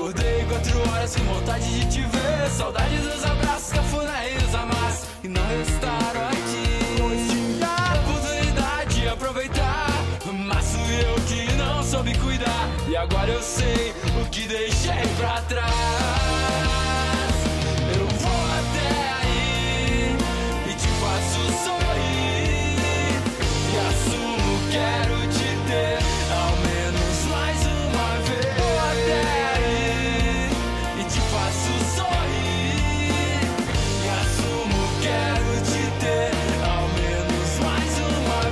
Acordei 4 horas com vontade de te ver. Saudade dos abraços, cafuné e os amassos e não restaram aqui. Pois tinha a oportunidade de aproveitar, mas fui eu que não soube cuidar. E agora eu sei o que deixei pra trás. Eu vou até aí e te faço sorrir, e assumo, quero te ter ao menos mais uma vez. Vou até aí e te faço sorrir, e assumo, quero te ter ao menos mais uma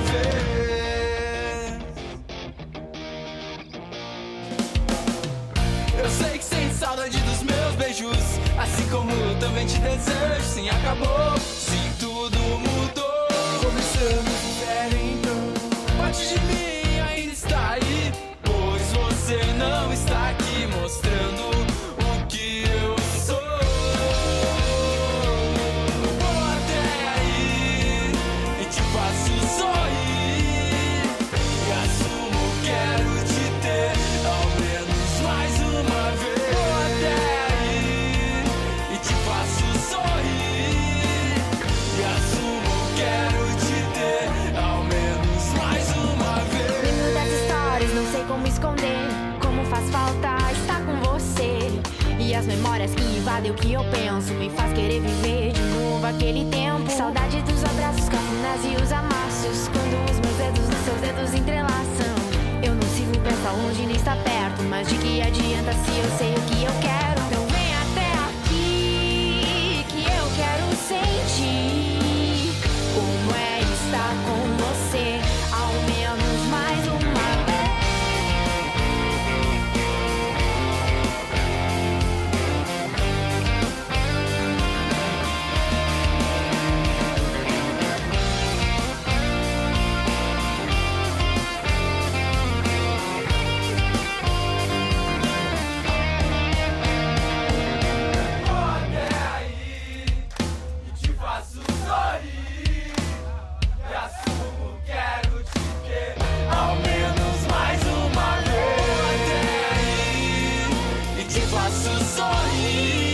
vez. Eu sei que sente saudade dos meus beijos, assim como eu também te desejo. Sim, acabou, sim, tudo mudou. Começamos do zero então. Parte de mim ainda está aí, pois você não está aqui mostrando o que eu sou. Vou até aí e te faço sorrir, e assumo, quero te ter ao menos mais uma vez. Vou até aí e te faço sorrir, e assumo, quero te ter ao menos mais uma vez. Lembro das histórias, não sei como esconder como faz falta estar com você. E as memórias que invadem o que eu penso me faz querer viver de novo aquele tempo. Saudade dos abraços, cafunas e os amassos, quando os meus dedos nos seus dedos entrelaçam. Eu não sigo pra estar longe nem estar perto, mas de que adianta se eu sei o que eu quero? Então vem até aqui que eu quero sentir como é estar com você ao menos mais uma vez. Vou até aí e te faço sorrir, e assumo, quero te ter ao menos mais uma vez. Vou até aí e te faço sorrir,